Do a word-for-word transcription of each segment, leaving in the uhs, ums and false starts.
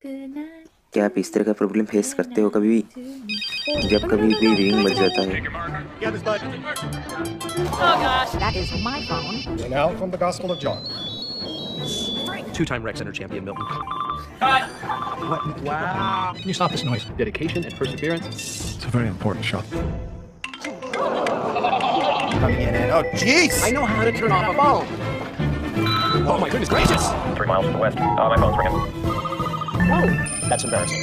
क्या आप इस तरह का प्रॉब्लम फेस करते हो कभी भी, जब कभी भी रिंग बज जाता है? Oh gosh, that is my phone. And now from the Gospel of John. Two-time rec center champion Milton. Cut. What? Wow. Can you stop this noise? Dedication and perseverance. It's a very important shot. Coming in and oh jeez! I know how to turn off a phone. Oh my goodness gracious! Three miles to the west. Uh, my phone's ringing. Whoa, that's embarrassing.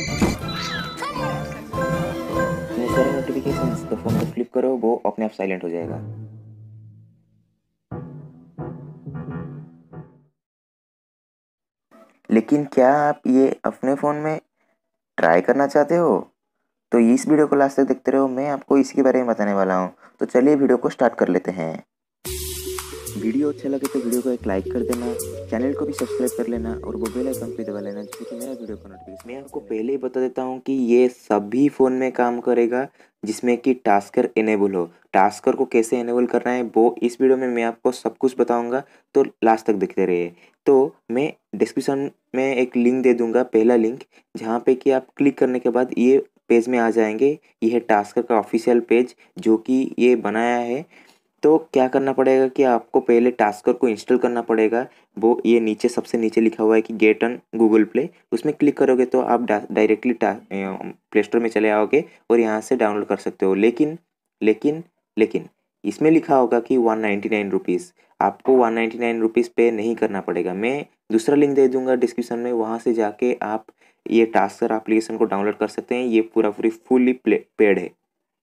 ये सारे notifications तो phone को flip करो, वो अपने आप silent हो जाएगा। लेकिन क्या आप ये अपने फ़ोन में ट्राई करना चाहते हो? तो इस वीडियो को लास्ट तक देखते रहो, मैं आपको इसी के बारे में बताने वाला हूँ। तो चलिए वीडियो को स्टार्ट कर लेते हैं। वीडियो अच्छा लगे तो वीडियो को एक लाइक कर देना, चैनल को भी सब्सक्राइब कर लेना और वो बेल आइकन पे दबा लेना, जिससे कि मेरा वीडियो का नोटिफिकेशन। मैं आपको पहले ही बता देता हूँ कि ये सभी फ़ोन में काम करेगा जिसमें कि टास्कर इनेबल हो। टास्कर को कैसे इनेबल करना है वो इस वीडियो में मैं आपको सब कुछ बताऊँगा, तो लास्ट तक देखते रहिए। तो मैं डिस्क्रिप्शन में एक लिंक दे दूँगा, पहला लिंक, जहाँ पे कि आप क्लिक करने के बाद ये पेज में आ जाएंगे। ये है टास्कर का ऑफिशियल पेज जो कि ये बनाया है। तो क्या करना पड़ेगा कि आपको पहले टास्कर को इंस्टॉल करना पड़ेगा। वो ये नीचे सबसे नीचे लिखा हुआ है कि गेट ऑन गूगल प्ले, उसमें क्लिक करोगे तो आप डायरेक्टली प्ले स्टोर में चले आओगे और यहाँ से डाउनलोड कर सकते हो। लेकिन लेकिन लेकिन इसमें लिखा होगा कि वन नाइन्टी नाइन रुपीज़, आपको one ninety nine rupees pay नहीं करना पड़ेगा। मैं दूसरा लिंक दे दूँगा डिस्क्रिप्शन में, वहाँ से जाके आप ये टास्कर एप्लीकेशन को डाउनलोड कर सकते हैं। ये पूरा पूरी फुली पेड है।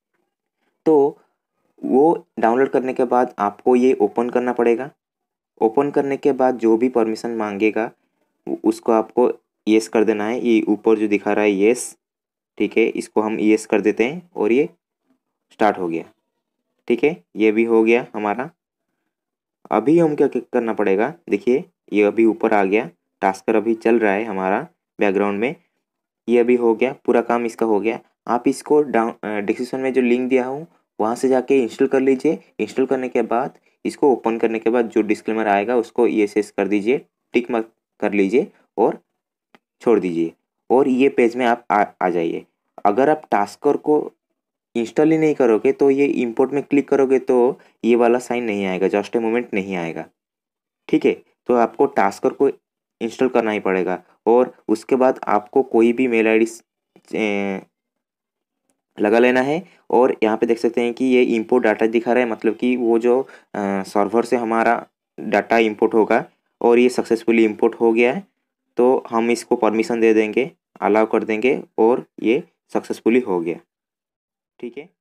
तो वो डाउनलोड करने के बाद आपको ये ओपन करना पड़ेगा। ओपन करने के बाद जो भी परमिशन मांगेगा उसको आपको येस कर देना है। ये ऊपर जो दिखा रहा है येस, ठीक है, इसको हम येस कर देते हैं और ये स्टार्ट हो गया। ठीक है, ये भी हो गया हमारा। अभी हम क्या करना पड़ेगा, देखिए ये अभी ऊपर आ गया, टास्कर अभी चल रहा है हमारा बैकग्राउंड में। ये अभी हो गया, पूरा काम इसका हो गया। आप इसको डाउन डिस्क्रिप्शन में जो लिंक दिया हूँ वहाँ से जाके इंस्टॉल कर लीजिए। इंस्टॉल करने के बाद इसको ओपन करने के बाद जो डिस्क्लेमर आएगा उसको येस येस कर दीजिए, टिक मार्क कर लीजिए और छोड़ दीजिए, और ये पेज में आप आ, आ जाइए। अगर आप टास्कर को इंस्टॉल ही नहीं करोगे तो ये इंपोर्ट में क्लिक करोगे तो ये वाला साइन नहीं आएगा, जस्ट ए मोमेंट नहीं आएगा। ठीक है, तो आपको टास्कर को इंस्टॉल करना ही पड़ेगा और उसके बाद आपको कोई भी मेल आई डी लगा लेना है। और यहाँ पे देख सकते हैं कि ये इंपोर्ट डाटा दिखा रहा है, मतलब कि वो जो सर्वर से हमारा डाटा इंपोर्ट होगा और ये सक्सेसफुली इंपोर्ट हो गया है। तो हम इसको परमिशन दे देंगे, अलाउ कर देंगे और ये सक्सेसफुली हो गया। ठीक है,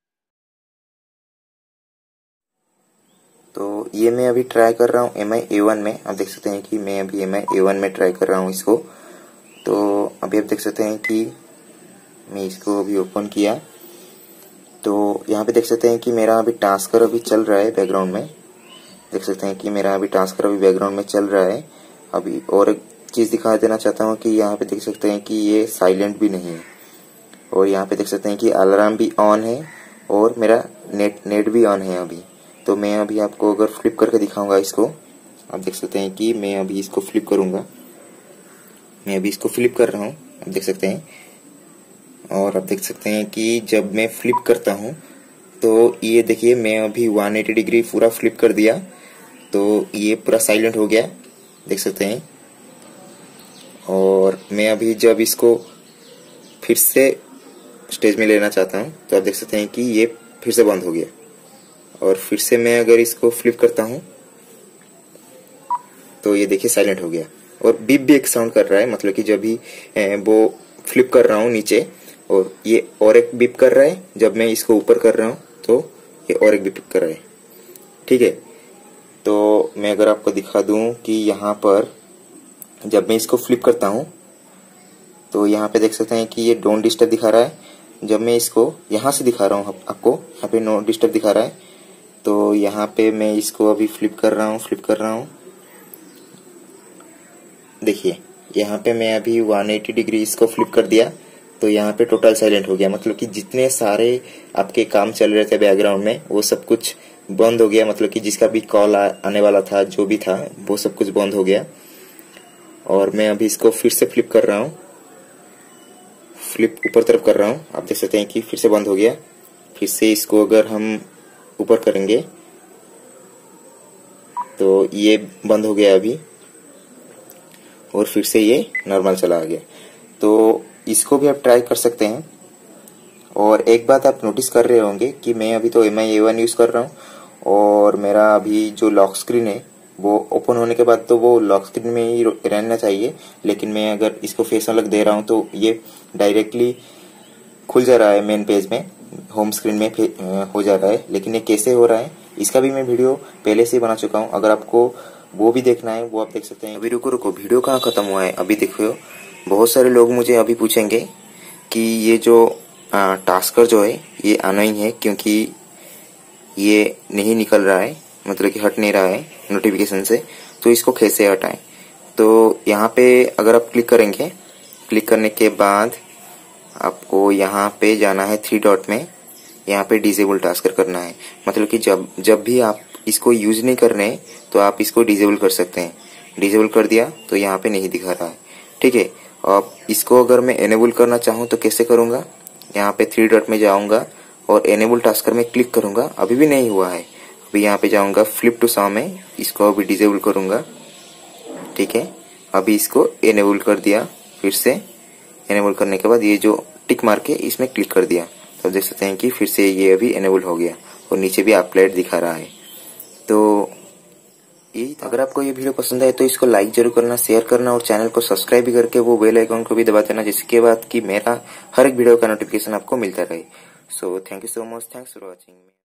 तो ये मैं अभी ट्राई कर रहा हूँ एम आई ए वन में। आप देख सकते हैं कि मैं अभी एम आई ए वन में ट्राई कर रहा हूँ इसको। तो अभी आप देख सकते हैं कि मैं इसको अभी ओपन किया, तो यहाँ पे देख सकते हैं कि मेरा अभी टास्कर अभी चल रहा है बैकग्राउंड में। देख सकते हैं कि मेरा अभी टास्कर अभी बैकग्राउंड में चल रहा है। अभी और एक चीज़ दिखा देना चाहता हूँ कि यहाँ पे देख सकते हैं कि ये साइलेंट भी नहीं है, और यहाँ पे देख सकते हैं कि अलार्म भी ऑन है और मेरा नेट नेट भी ऑन है अभी। तो मैं अभी आपको अगर फ्लिप करके दिखाऊंगा इसको, आप देख सकते हैं कि मैं अभी इसको फ्लिप करूँगा। मैं अभी इसको फ्लिप कर रहा हूँ, आप देख सकते हैं। और आप देख सकते हैं कि जब मैं फ्लिप करता हूँ तो ये देखिए मैं अभी वन एटी डिग्री पूरा फ्लिप कर दिया, तो ये पूरा साइलेंट हो गया, देख सकते हैं। और मैं अभी जब इसको फिर से स्टेज में लेना चाहता हूँ तो आप देख सकते हैं कि ये फिर से बंद हो गया। और फिर से मैं अगर इसको फ्लिप करता हूँ तो ये देखिए साइलेंट हो गया। और बीप भी एक साउंड कर रहा है, मतलब कि जब भी वो फ्लिप कर रहा हूँ नीचे, और ये और एक बीप कर रहा है। जब मैं इसको ऊपर कर रहा हूँ तो ये और एक बीप कर रहा है। ठीक है, तो मैं अगर आपको दिखा दूं कि यहाँ पर जब मैं इसको फ्लिप करता हूँ तो यहाँ पे देख सकते हैं कि ये डोंट डिस्टर्ब दिखा रहा है। जब मैं इसको यहाँ से दिखा रहा हूँ आपको, यहाँ पे नो डिस्टर्ब दिखा रहा है। तो यहाँ पे मैं इसको अभी फ्लिप कर रहा हूँ फ्लिप कर रहा हूँ देखिए यहाँ पे मैं अभी वन एटी डिग्री इसको फ्लिप कर दिया, तो यहाँ पे टोटल साइलेंट हो गया। मतलब कि जितने सारे आपके काम चल रहे थे बैकग्राउंड में वो सब कुछ बंद हो गया। मतलब कि जिसका भी कॉल आने वाला था, जो भी था, वो सब कुछ बंद हो गया। और मैं अभी इसको फिर से फ्लिप कर रहा हूँ फ्लिप ऊपर तरफ कर रहा हूँ, आप देख सकते हैं कि फिर से बंद हो गया। फिर से इसको अगर हम ऊपर करेंगे तो ये बंद हो गया अभी, और फिर से ये नॉर्मल चला गया। तो इसको भी आप ट्राई कर सकते हैं। और एक बात आप नोटिस कर रहे होंगे कि मैं अभी तो M I A one use कर रहा हूँ, और मेरा अभी जो लॉक स्क्रीन है वो ओपन होने के बाद तो वो लॉक स्क्रीन में ही रहना चाहिए, लेकिन मैं अगर इसको फेस अनलॉक दे रहा हूँ तो ये डायरेक्टली खुल जा रहा है, मेन पेज में होम स्क्रीन में हो जा रहा है। लेकिन ये कैसे हो रहा है इसका भी मैं वीडियो पहले से ही बना चुका हूँ, अगर आपको वो भी देखना है वो आप देख सकते हैं। अभी रुको रुको वीडियो कहाँ खत्म हुआ है, अभी देखो बहुत सारे लोग मुझे अभी पूछेंगे कि ये जो टास्कर जो है ये अनोइंग है क्योंकि ये नहीं निकल रहा है, मतलब कि हट नहीं रहा है नोटिफिकेशन से, तो इसको कैसे हटाएं। तो यहाँ पे अगर आप क्लिक करेंगे, क्लिक करने के बाद आपको यहाँ पे जाना है थ्री डॉट में, यहाँ पे डिसेबल टास्कर करना है। मतलब कि जब जब भी आप इसको यूज नहीं कर रहे हैं तो आप इसको डिसेबल कर सकते हैं। डिसेबल कर दिया तो यहाँ पे नहीं दिखा रहा है, ठीक है। अब इसको अगर मैं एनेबल करना चाहूँ तो कैसे करूँगा, यहाँ पे थ्री डॉट में जाऊँगा और एनेबल टास्कर में क्लिक करूँगा, अभी भी नहीं हुआ है। अभी यहाँ पे जाऊँगा फ्लिप टू सॉ में, इसको अभी डिसेबल करूँगा, ठीक है। अभी इसको एनेबल कर दिया, फिर से एनेबल करने के बाद ये जो टिक मार्क है इसमें क्लिक कर दिया, तो देख सकते हैं कि फिर से ये अभी एनेबल हो गया और नीचे भी अपलाइड दिखा रहा है। तो यही, अगर आपको ये वीडियो पसंद आए तो इसको लाइक जरूर करना, शेयर करना और चैनल को सब्सक्राइब भी करके वो बेल आइकन को भी दबा देना, जिसके बाद कि मेरा हर एक वीडियो का नोटिफिकेशन आपको मिलता रहे। So thank you so much, thanks for watching.